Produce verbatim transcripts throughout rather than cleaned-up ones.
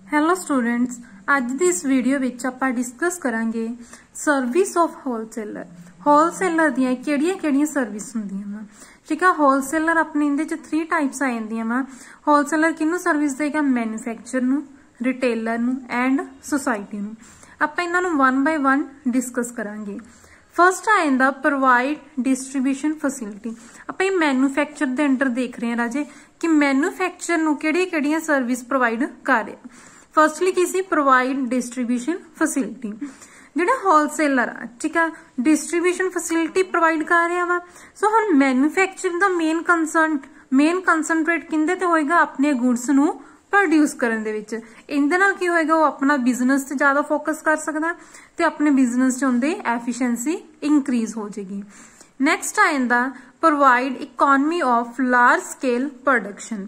Hello students, अज दी इस video which आपां discuss करांगे सर्विस ऑफ होलसेलर। होलसेलर दियां किहड़ियां किहड़ियां सर्विस हुंदियां वा। ठीक है, होलसेलर अपने इहदे च थ्री टाइप्स आ जांदियां वा। होलसेलर किहनूं सर्विस देगा? मैन्युफैक्चर नूं, रिटेलर नूं एंड सोसाइटी नूं। आपां इन्हां नूं वन बाय वन डिस्कस करांगे। फर्स्ट आ जांदा प्रोवाइड डिस्ट्रीब्यूशन फैसिलिटी। आपां ये मैन्युफैक्चर दे अंडर देख रहे हैं राजे कि मैन्युफैक्चर नूं किहड़ियां किहड़ियां सर्विस प्रोवाइड कर रहे हैं। फर्स्टली की सी प्रोवाइड डिस्ट्रीब्यूशन फैसिलिटी। जिहड़ा होलसेलर आ, ठीक है, डिस्ट्रीब्यूशन फैसिलिटी प्रोवाइड कर रहा वा। सो हुण मैन्युफैक्चर दा मेन कंसर्न मेन कंसनट्रेट किंदे ते होएगा? अपने गुड्स नूं प्रोड्यूस करन दे विच। इहदे नाल की होएगा? वो अपना बिजनेस ते ज्यादा फोकस कर सकदा ते अपने बिजनेस च उहदी एफिशिएंसी इंक्रीज हो जाएगी। नैक्सट आ जांदा provide economy of large scale production.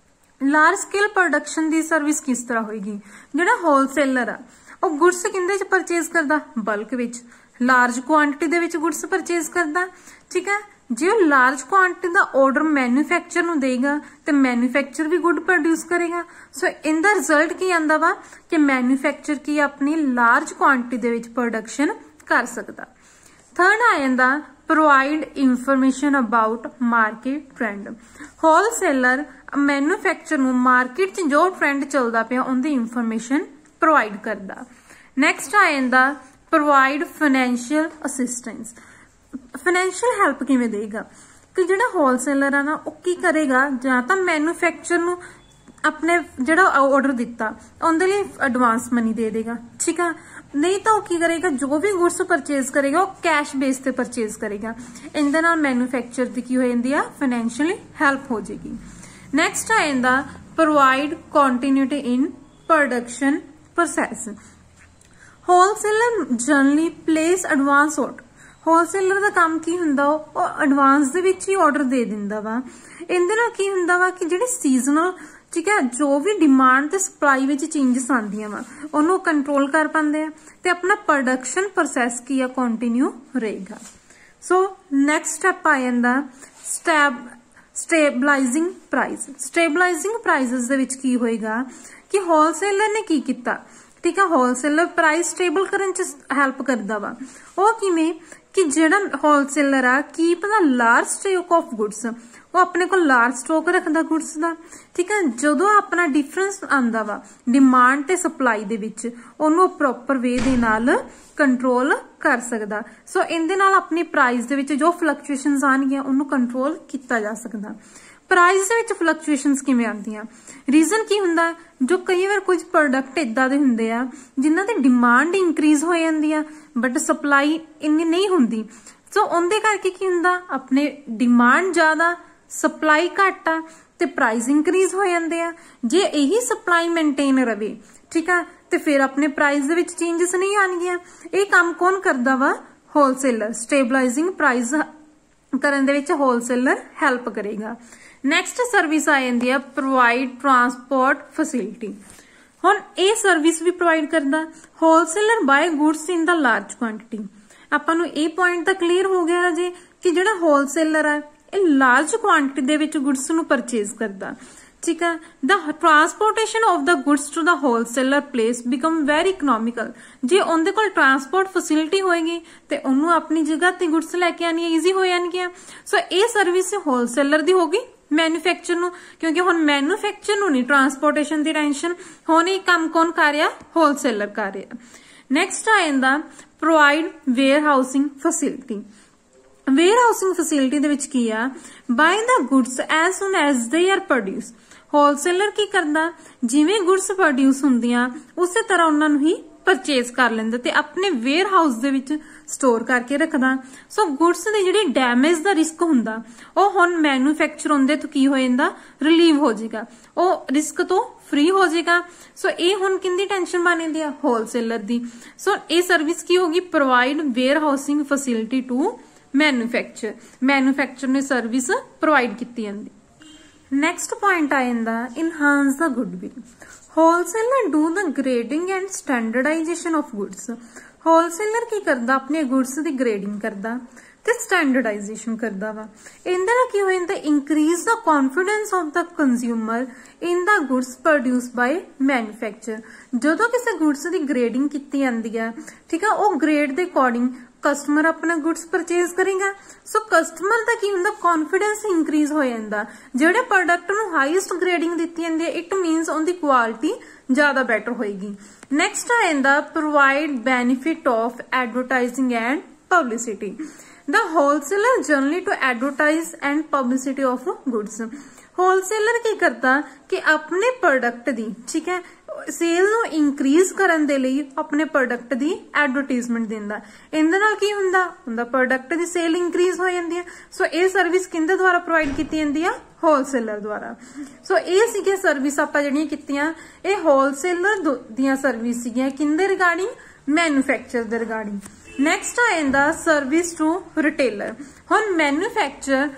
Large scale production की सर्विस किस तरह होगी? जिहड़ा होलसेलर आ वो गुड्स किंदे च परचेज करदा? बल्क विच, लार्ज क्वांटिटी दे विच गुड्स परचेज करदा। ठीक है, जे वो लार्ज क्वांटिटी का ऑर्डर मैन्युफैक्चर नूं देगा तो मैन्युफैक्चर भी गुड प्रोड्यूस करेगा। सो इन द रिजल्ट की आंदा वा कि मैन्युफैक्चर की अपनी लार्ज क्वांटिटी दे विच प्रोडक्शन कर सकदा। थर्ड आ जांदा provide information about market trend. Wholesaler manufacture नूं मार्केट च जो ट्रेंड चलदा पिया उहदी इंफॉर्मेशन प्रोवाइड करदा। नैक्सट आ जांदा provide financial assistance. Financial help किवें देगा? कि जिहड़ा होलसेलर आ ना वो की करेगा? जां तां मैन्युफैक्चर नूं अपने जिहड़ा ऑर्डर दिता उहदे लई एडवांस मनी दे देगा। ठीक है, नहीं तो की करेगा? जो भी गुड्स परचेज करेगा वो कैश बेस पे परचेज करेगा। इहदे नाल मैन्युफैक्चर दी की हो जांदी आ? फाइनैंशियली हेल्प हो जाएगी। नैक्सट आ जांदा provide continuity in production process. Wholesaler generally place advance order. Wholesaler का काम की हुंदा? वो एडवांस दे विच ही ऑर्डर दे दिंदा वा। इहदे नाल की हुंदा वा कि जिहड़ी सीजनल, ठीक है, जो भी डिमांड ते सप्लाई विच चेंजेस आंदियां वा उहनूं कंट्रोल कर पांदे आ ते अपना प्रोडक्शन प्रोसैस की आ कंटिन्यू रहेगा। सो नैक्सट स्टैप आ जांदा step stabilizing price. Stabilizing prices दे विच की होएगा कि होलसेलर ने की कीता? ठीक है, होलसेलर प्राइस स्टेबल करन च हेल्प करदा वा। वो किवें? कि जिहड़ा होलसेलर आ keep the large stock of goods, वो अपने को लार्ज स्टॉक रखदा गुड्स दा। ठीक है, जदों अपना डिफरेंस आंदा वा डिमांड ते सप्लाई दे विच ओनू प्रॉपर वे दे नाल कंट्रोल कर सकदा। सो इहदे नाल अपनी प्राइस दे विच जो फ्लक्चुएशंस आणगियां ओनू कंट्रोल कीता जा सकदा। प्राइस दे विच फ्लक्चुएशंस किवें आंदियां? रीजन की हुंदा? जो कई बार कुछ प्रोडक्ट इदां दे हुंदे आ जिन्हां दी डिमांड इंक्रीज हो जांदी आ बट सप्लाई इन्नी नहीं हुंदी। सो उहदे करके की हुंदा? अपने डिमांड ज्यादा सप्लाई घट आ ते प्राइस इंक्रीज हो जांदे आ। जे यही सप्लाई मेनटेन रवे, ठीक है, ते फिर अपने प्राइस दे विच चेंजेस नहीं आणगियां। ये काम कौन करदा वा? होलसेलर। स्टेबलाइजिंग प्राइस करन दे विच होलसेलर हेल्प करेगा। नैक्सट सर्विस आ जांदी है प्रोवाइड ट्रांसपोर्ट फैसिलिटी। हुण ये सर्विस भी प्रोवाइड करदा। Wholesaler buy goods in the large quantity. आपां नूं ये पॉइंट तां क्लीयर हो गया जी कि जिहड़ा होलसेलर है ये लार्ज क्वांटिटी दे विच गुड्स नूं परचेज करदा। ठीक है, the transportation of the goods to the wholesaler place become very economical. जे उनके कोल ट्रांसपोर्ट फैसिलिटी होएगी ते उन्होंने अपनी जगह ते गुड्स लैके आनी ईजी हो जाएगी। सो ये सर्विस होलसेलर दी होगी मैन्युफैक्चर नूं, क्योंकि हुण मैन्युफैक्चर नूं नहीं ट्रांसपोर्टेशन की टेंशन, हुण ये काम कौन कर रहा? होलसेलर कर रहा। नैक्सट आ जांदा provide warehousing facility. Warehousing facility दे विच की आ? Buy the goods as soon as they are produce. Wholesaler की करदा? जिवें गुड्स प्रोड्यूस हुंदियां उसे तरह उन्हां नूं ही परचेज कर लैंदा ते अपने वेयर हाउस दे विच स्टोर करके रखदा। सो गुड्स दी जिहड़ी डैमेज दा रिस्क हुंदा वो हुण मैन्युफैक्चर हुंदे तो की हो जांदा? रिलीव हो जाएगा, वो रिस्क तो फ्री हो जाएगा। सो ये हुण किंदी टेंशन बन जांदी आ? होलसेलर दी। सो ये सर्विस की होगी? Provide warehousing facility to manufacture. Manufacture ने सर्विस प्रोवाइड की जाती। नैक्सट पॉइंट आ जांदा enhance the goodwill. Wholesaler do the grading and standardization of goods. Wholesaler की करदा? अपने गुड्स की ग्रेडिंग करदा ते स्टैंडर्डाइजेशन करता वा। इहदे नाल की हो जांदा increase the confidence of the consumer in the goods produce by manufacture. जदों किसी गुड्स की ग्रेडिंग की जाती है, ठीक है, वो ग्रेड के अकॉर्डिंग कस्टमर अपना गुड्स परचेज करेगा। सो कस्टमर का की हुंदा कॉन्फिडेंस इंक्रीज हो जाता। जिहड़े प्रोडक्ट नूं हाईएस्ट ग्रेडिंग दी जाती है, इट मीनस उनकी क्वालिटी ज्यादा बैटर होएगी। नेक्स्ट आ जांदा provide benefit of advertising and publicity. The wholesaler generally to advertise and publicity of goods. Wholesaler की करता कि अपने प्रोडक्ट दी, ठीक है, सेल नूं इंक्रीज करन दे लई अपने प्रोडक्ट दी एडवरटाइजमेंट दिंदा। इहदे नाल की हुंदा हुंदा प्रोडक्ट दी सेल इंक्रीज हो जांदी है। सो ये सर्विस किंदे द्वारा प्रोवाइड कीती जांदी है? होलसेलर द्वारा। सो ये सीगे सर्विस आपां जिहड़ियां कीतियां, ये होलसेलर दियां सर्विस सीगियां किंदे रिगार्डिंग? मैन्युफैक्चर दे रिगार्डिंग। नैक्सट आ जांदा सर्विस टू रिटेलर। हुण मैन्युफैक्चर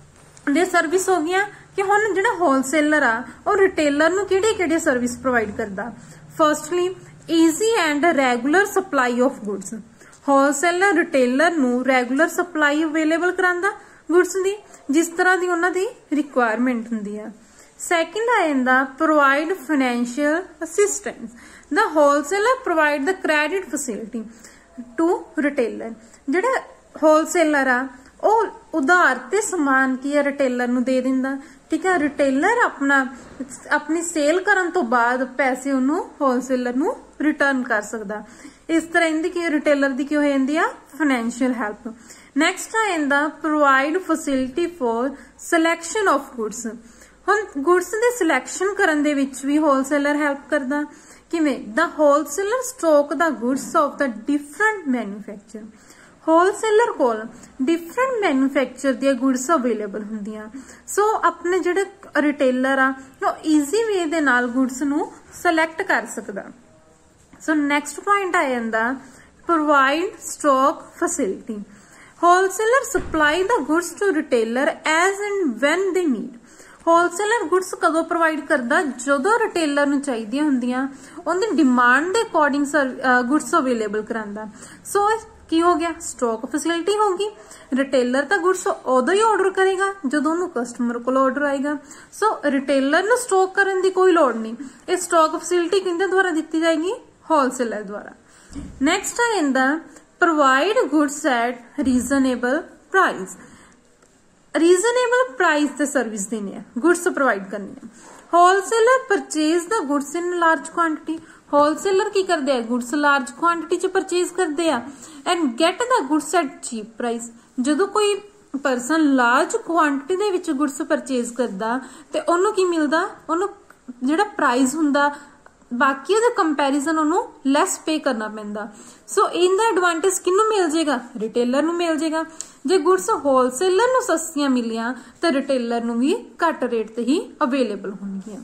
दे सर्विस हो गया कि हुण जिहड़ा होलसेलर आ और रिटेलर नूं किहड़ी-किहड़ी सर्विस प्रोवाइड करदा। Firstly easy and regular supply of goods. Wholesaler retailer नूं रेगुलर सप्लाई अवेलेबल करांदा गुड्स दी, जिस तरह दी उन्हां दी रिक्वायरमेंट हुंदी है। सैकेंड आ जांदा provide financial assistance. The wholesaler provide the credit facility to retailer. जिहड़ा होलसेलर आ ਉਹ उधार ते समान की है रिटेलर नूं दे दिंदा, ठीक है। रिटेलर अपना अपनी सेल करन तो बाद पैसे उन्हों होलसेलर नूं रिटर्न कर सकदा। इस तरह इनदी की रिटेलर दी की हो जांदी आ फाइनैंशियल हैल्प। नैक्सट आ जांदा provide facility for selection of goods. हुण गुड्स दे सिलैक्शन करन दे विच भी होलसेलर हैल्प करदा। किवें? The wholesaler stock the goods of the different manufacture. Wholesaler कोल डिफरेंट मैन्युफैक्चर दी गुड्स अवेलेबल हुंदियां। सो अपने जिहड़े रिटेलर आ वो ईजी वे दे नाल गुड्स नूं सिलेक्ट कर सकदा। सो नैक्सट पॉइंट आ जांदा provide stock facility. Wholesaler supply the goods to retailer as and when they need. Wholesaler goods कदों प्रोवाइड करदा? जदों रिटेलर नूं चाहीदियां हुंदियां, उहदी डिमांड दे अकॉर्डिंग गुड्स अवेलेबल करांदा। सो की हो गया? स्टॉक फैसिलिटी होगी। रिटेलर तो गुड्स उदों ही ऑर्डर करेगा जदों उन्होंने कस्टमर को ऑर्डर आएगा। सो रिटेलर नूं स्टॉक करने की कोई लोड़ नहीं। ये स्टॉक फैसिलिटी किंदे द्वारा दी जाएगी? होलसेलर द्वारा। नैक्सट आ जांदा provide goods at reasonable price. Reasonable price ते सर्विस देनी है, गुड्स प्रोवाइड करनी है। Wholesaler purchase the goods in large quantity. Wholesaler की करते हैं? गुड्स लार्ज क्वांटिटी च परचेज करते हैं and get the goods at cheap price. जदों कोई परसन लार्ज क्वांटिटी दे विच गुड्स परचेज करदा ते ओनू की मिलदा? ओनू जिहड़ा प्राइस हुंदा बाकी उहदे कंपैरिजन ओनू लैस पे करना पैंदा। सो इनदा एडवांटेज किनू मिल जाएगा? रिटेलर नू मिल जाएगा। जे गुड्स होलसेलर नू सस्तियां मिलियां तो रिटेलर नू भी घट रेट ते ही अवेलेबल होणगियां।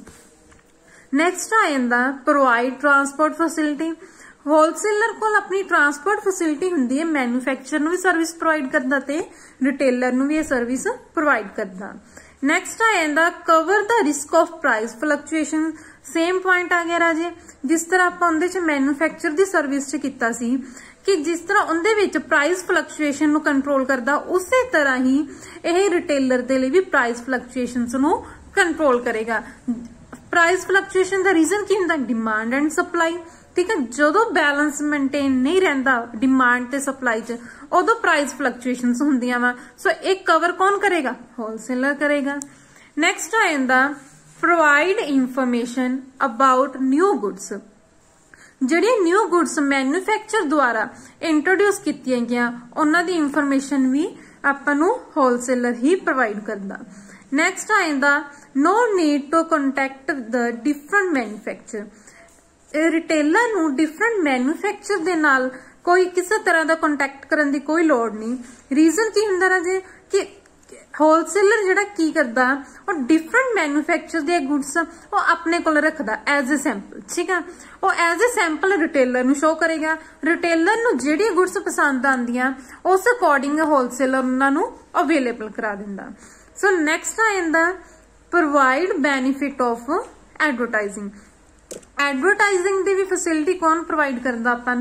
नैक्सट आ जांदा प्रोवाइड ट्रांसपोर्ट फैसिलिटी। होलसेलर कोल अपनी ट्रांसपोर्ट फैसिलिटी हुंदी है, मैन्युफैक्चर नू भी सर्विस प्रोवाइड करदा ते रिटेलर नू भी ये सर्विस प्रोवाइड करदा। नैक्सट आ जांदा cover the risk of price fluctuation. Same point आ गया राजे, जिस तरह आपां उहदे च मैन्युफैक्चर दी सर्विस च कीता सी कि जिस तरह उहदे विच प्राइस फ्लक्चुएशन नू कंट्रोल करदा, उसे तरह ही यह रिटेलर दे लई भी प्राइस फ्लक्चुएशनस नू कंट्रोल करेगा। प्राइस फ्लक्चुएशन का रीजन की हुंदा? डिमांड एंड सप्लाई, ठीक है। जदों बैलेंस मेनटेन नहीं रहिंदा डिमांड ते सप्लाई च, उदों प्राइस फ्लक्चुएशनस हुंदियां वा। सो एक कवर कौन करेगा? होलसेलर करेगा। नैक्सट आ जांदा provide information about new goods. जिहड़े न्यू गुड्स मैन्युफैक्चर द्वारा इंट्रोड्यूस कीतियां गईयां उन्हां दी इंफॉर्मेशन भी आपां नूं होलसेलर ही प्रोवाइड करदा। नैक्सट आ जांदा no need to contact the different manufacture. Retailer नू डिफरेंट मैन्युफैक्चर दे नाल कोई किसी तरह का कॉन्टैक्ट करने की कोई लोड़ नहीं। रीजन की हुंदा राजे कि होलसेलर जिहड़ा की करदा और डिफरेंट मैन्युफैक्चर दे गुड्स वो अपने कोल रखदा एज ए सैंपल, ठीक है। वो एज ए सैंपल रिटेलर नू शो करेगा। रिटेलर नू जिहड़ी गुड्स पसंद आंदियां उस अकॉर्डिंग होलसेलर उन्हां नू अवेलेबल करा दिंदा। सो नैक्सट आ जांदा provide benefit of advertising. Advertising दी भी फैसिलिटी कौन प्रोवाइड करदा आपां नू?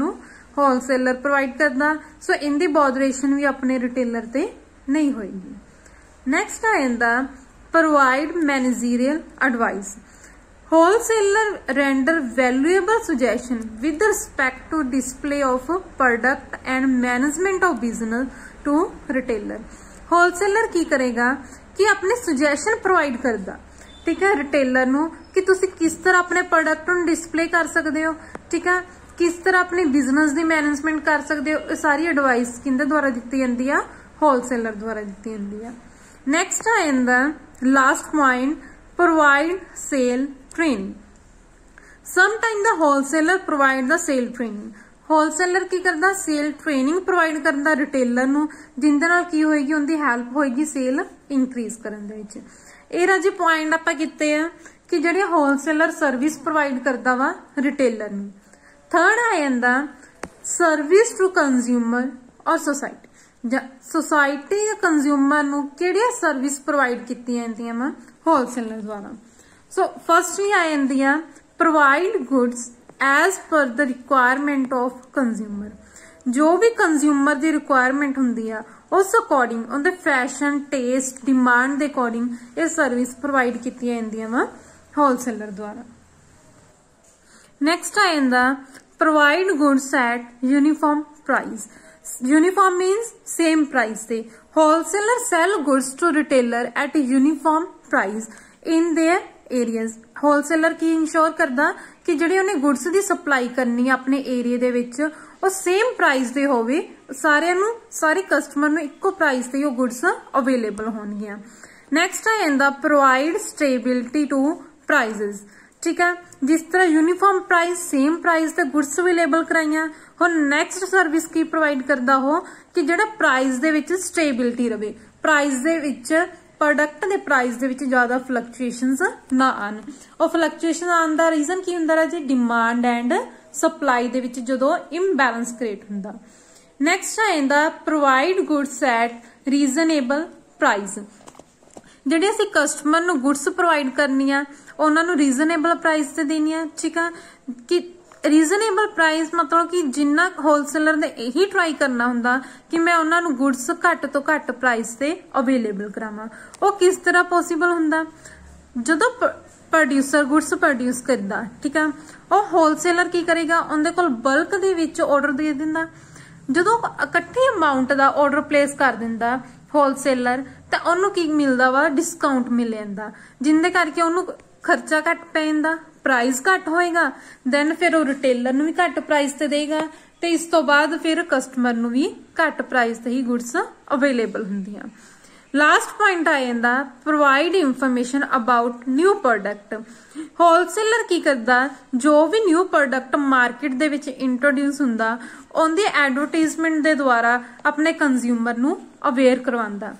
होलसेलर प्रोवाइड करता, सो इनकी बॉदरेशन भी अपने रिटेलर ते नहीं होएगी। नैक्सट आ जाता provide managerial advice. Wholesaler render valuable suggestion with respect to display of product and management of business to retailer. Wholesaler की करेगा कि अपने सुजैशन प्रोवाइड करता, ठीक है, रिटेलर नू कि तुसी किस तरह अपने प्रोडक्ट नू डिस्प्ले कर सकते हो, ठीक है, किस तरह अपने बिजनेस की मैनेजमेंट कर सकते हो। सारी एडवाइस किंदे द्वारा दी जाती है, होलसेलर द्वारा दी जाती है। नैक्सट आ जाता last point provide sale training. Sometime the wholesaler provide the sale training. Wholesaler की करता, सेल ट्रेनिंग प्रोवाइड करता रिटेलर नू, जिंदे नाल की होएगी, उनकी हेल्प होएगी सेल इंक्रीज करन दे विच। ਇਹ ਰਾਜੀ ਪੁਆਇੰਟ ਆਪਾਂ ਕੀਤੇ ਆ ਕਿ ਜਿਹੜੇ ਹੋਲਸੇਲਰ ਸਰਵਿਸ ਪ੍ਰੋਵਾਈਡ ਕਰਦਾ ਵਾ ਰਿਟੇਲਰ ਨੂੰ। ਥਰਡ ਆ ਜਾਂਦਾ ਸਰਵਿਸ ਟੂ ਕੰਜ਼ਿਊਮਰ ਔਰ ਸੋਸਾਇਟੀ। ਜਾਂ ਸੋਸਾਇਟੀ ਜਾਂ ਕੰਜ਼ਿਊਮਰ ਨੂੰ ਕਿਹੜੀਆਂ ਸਰਵਿਸ ਪ੍ਰੋਵਾਈਡ ਕੀਤੀਆਂ ਜਾਂਦੀਆਂ ਵਾ ਹੋਲਸੇਲਰ ਦੁਆਰਾ। ਸੋ ਫਸਟ ਹੀ ਆ ਜਾਂਦੀ ਆ provide goods as per the requirement of consumer. ਜੋ ਵੀ ਕੰਜ਼ਿਊਮਰ ਦੀ ਰਿਕੁਆਇਰਮੈਂਟ ਹੁੰਦੀ ਆ उस अकॉर्डिंग उनके फैशन टेस्ट डिमांड के अकॉर्डिंग ये सर्विस प्रोवाइड की जाती वा होलसेलर द्वारा। नैक्सट आ जाता provide goods at uniform price. Uniform means same price से। Wholesaler sell goods to retailer at uniform price in their areas. Wholesaler की इंश्योर करता कि जिहड़ी उन्हें गुड्स की सप्लाई करनी है अपने एरिए दे विच ਉਹ सेम प्राइस ਦੇ ਹੋਵੇ, ਸਾਰਿਆਂ ਨੂੰ ਸਾਰੇ ਕਸਟਮਰ ਨੂੰ ਇੱਕੋ ਪ੍ਰਾਈਸ ਤੇ ਉਹ ਗੁੱਡਸ ਅਵੇਲੇਬਲ ਹੋਣਗੀਆਂ। ਨੈਕਸਟ ਆ ਜਾਂਦਾ ਪ੍ਰੋਵਾਈਡ ਸਟੇਬਿਲਿਟੀ ਟੂ ਪ੍ਰਾਈਸਸ। ਠੀਕ ਹੈ, ਜਿਸ ਤਰ੍ਹਾਂ ਯੂਨੀਫਾਰਮ ਪ੍ਰਾਈਸ ਸੇਮ ਪ੍ਰਾਈਸ ਤੇ ਗੁੱਡਸ ਅਵੇਲੇਬਲ ਕਰਾਈਆਂ। ਹੁਣ ਨੈਕਸਟ ਸਰਵਿਸ ਕੀ ਪ੍ਰੋਵਾਈਡ ਕਰਦਾ ਉਹ ਕਿ ਜਿਹੜਾ ਪ੍ਰਾਈਸ ਦੇ ਵਿੱਚ ਸਟੇਬਿਲਿਟੀ ਰਵੇ, ਪ੍ਰਾਈਸ ਦੇ ਵਿੱਚ प्रोडक्ट के प्राइस दे विच ज्यादा फ्लक्चुएशंस ना आन। और फ्लक्चुएशन आने का रीजन की हुंदा है जी डिमांड एंड सप्लाई दे विच जदों इम्बैलेंस क्रिएट हुंदा। नैक्सट आ जांदा provide goods at reasonable price. जिहड़े असीं कस्टमर नूं गुड्स प्रोवाइड करनी आ उन्हां नूं रीजनेबल प्राइस ते देनी आ। ठीक है कि रीजनेबल प्राइस मतलब कि जिन्ना होलसेलर ने यही ट्राई करना हुंदा कि मैं उन्हां नूं गुड्स घट तो घट प्राइस ते अवेलेबल करावां। वो किस तरह पॉसीबल हुंदा जदों प्रोड्यूसर गुड्स प्रोड्यूस करदा, ठीक है, वो होलसेलर की करेगा उनदे कोल बल्क दे विच ऑर्डर दे दिंदा। जदों इकट्ठी अमाउंट दा ऑर्डर प्लेस कर दिंदा होलसेलर तां उहनूं की मिलदा वा डिस्काउंट मिल जांदा, जिंदे करके उहनूं खर्चा घट पै जांदा, प्राइस घट होएगा, दैन फिर वो रिटेलर नूं भी घट प्राइस ते देगा ते इस तो बाद फिर कस्टमर नूं भी घट प्राइस ते ही गुड्स अवेलेबल हुंदियां। लास्ट पॉइंट आ जांदा provide information about new product. Wholesaler की करदा जो भी न्यू प्रोडक्ट मार्केट दे विच इंट्रोड्यूस हुंदा उनदी एडवरटाइजमेंट दे द्वारा अपने कंज्यूमर नूं अवेयर करवांदा।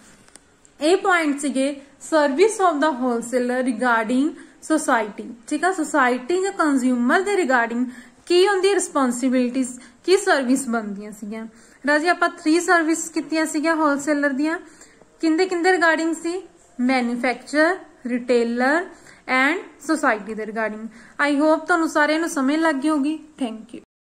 ये पॉइंट सीगे service of the wholesaler regarding society. ठीक है, सोसाइटी या कंज्यूमर के रिगार्डिंग की उनकी रिस्पोंसिबिलिटीज की सर्विस बनदियां सीगियां। राजी आपां थ्री सर्विस कीतियां सीगियां होलसेलर दियां। किंदे किंदे रिगार्डिंग सी? मैन्युफैक्चर, रिटेलर एंड सोसाइटी के रिगार्डिंग। आई होप तुहानूं सारिआं नूं समझ लग गई होगी। Thank you.